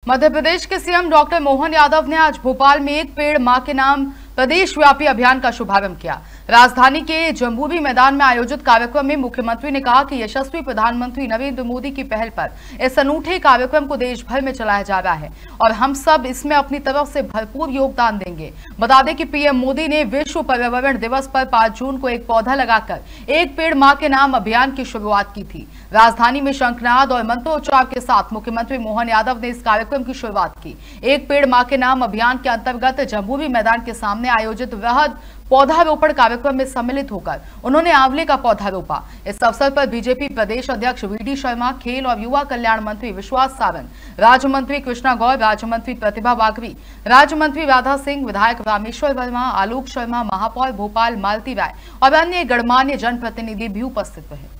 मध्य प्रदेश के CM doctor Mohan Yadav ने आज भोपाल में एक पेड़ मां के नाम प्रदेश व्यापी अभियान का शुभारंभ किया। राजधानी के जम्बूरी मैदान में आयोजित कार्यक्रम में मुख्यमंत्री ने कहा कि यशस्वी प्रधानमंत्री नरेंद्र मोदी की पहल पर इस अनूठे कार्यक्रम को देश भर में चलाया जा रहा है और हम सब इसमें अपनी तरफ से भरपूर योगदान देंगे। बता दें कि पीएम मोदी ने विश्व पर्यावरण दिवस पर 5 जून को एक पौधा लगाकर एक पेड़ मां के नाम अभियान की शुरुआत की थी। राजधानी में शंखनाद और मंत्रोच्चार के साथ मुख्यमंत्री मोहन यादव ने इस कार्यक्रम की शुरुआत की। एक पेड़ मां के नाम अभियान के अंतर्गत जम्बूरी मैदान के सामने आयोजित वृहद पौधारोपण कार्यक्रम में सम्मिलित होकर उन्होंने आंवले का पौधा रोपा। इस अवसर पर बीजेपी प्रदेश अध्यक्ष वीडी शर्मा, खेल और युवा कल्याण मंत्री विश्वास सावंत, राज्य मंत्री कृष्णा गौर, राज्य मंत्री प्रतिभा बागवी, राज्य मंत्री राधा सिंह, विधायक रामेश्वर वर्मा, आलोक शर्मा, महापौर भोपाल मालती राय और अन्य गणमान्य जनप्रतिनिधि भी उपस्थित रहे।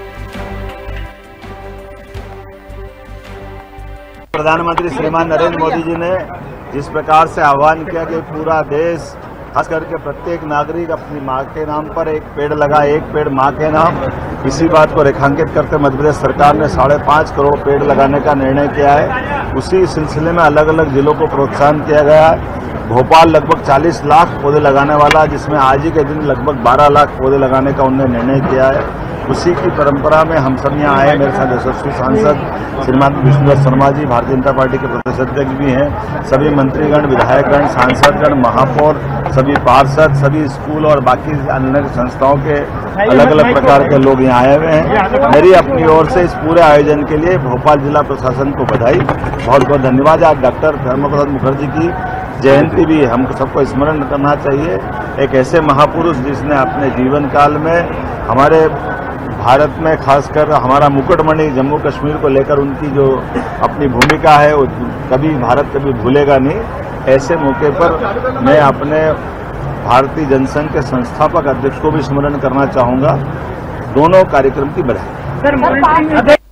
प्रधानमंत्री श्रीमान नरेंद्र मोदी जी ने जिस प्रकार से आह्वान किया कि पूरा देश, खास करके प्रत्येक नागरिक अपनी मां के नाम पर एक पेड़ लगाए, एक पेड़ मां के नाम, इसी बात को रेखांकित करते मध्य प्रदेश सरकार ने 5.5 करोड़ पेड़ लगाने का निर्णय किया है। उसी सिलसिले में अलग अलग जिलों को प्रोत्साहन किया गया है। भोपाल लगभग 40 लाख पौधे लगाने वाला, जिसमें आज ही के दिन लगभग 12 लाख पौधे लगाने का उन्होंने निर्णय किया है। उसी की परंपरा में हम सब यहाँ आए। मेरे साथ यशस्वी सांसद श्रीमान विष्णु शर्मा जी, भारतीय जनता पार्टी के प्रदेश अध्यक्ष भी हैं, सभी मंत्रीगण, विधायकगण, सांसदगण, महापौर, सभी पार्षद, सभी स्कूल और बाकी अन्य संस्थाओं के अलग अलग प्रकार के लोग यहाँ आए हुए हैं। मेरी अपनी ओर से इस पूरे आयोजन के लिए भोपाल जिला प्रशासन को बधाई, बहुत बहुत धन्यवाद। आज डॉक्टर श्यामा प्रसाद मुखर्जी की जयंती भी हमको सबको स्मरण करना चाहिए। एक ऐसे महापुरुष जिसने अपने जीवन काल में हमारे भारत में, खासकर हमारा मुकुटमणि जम्मू कश्मीर को लेकर उनकी जो अपनी भूमिका है वो कभी भारत कभी भूलेगा नहीं। ऐसे मौके पर मैं अपने भारतीय जनसंघ के संस्थापक अध्यक्ष को भी स्मरण करना चाहूँगा। दोनों कार्यक्रम की बधाई।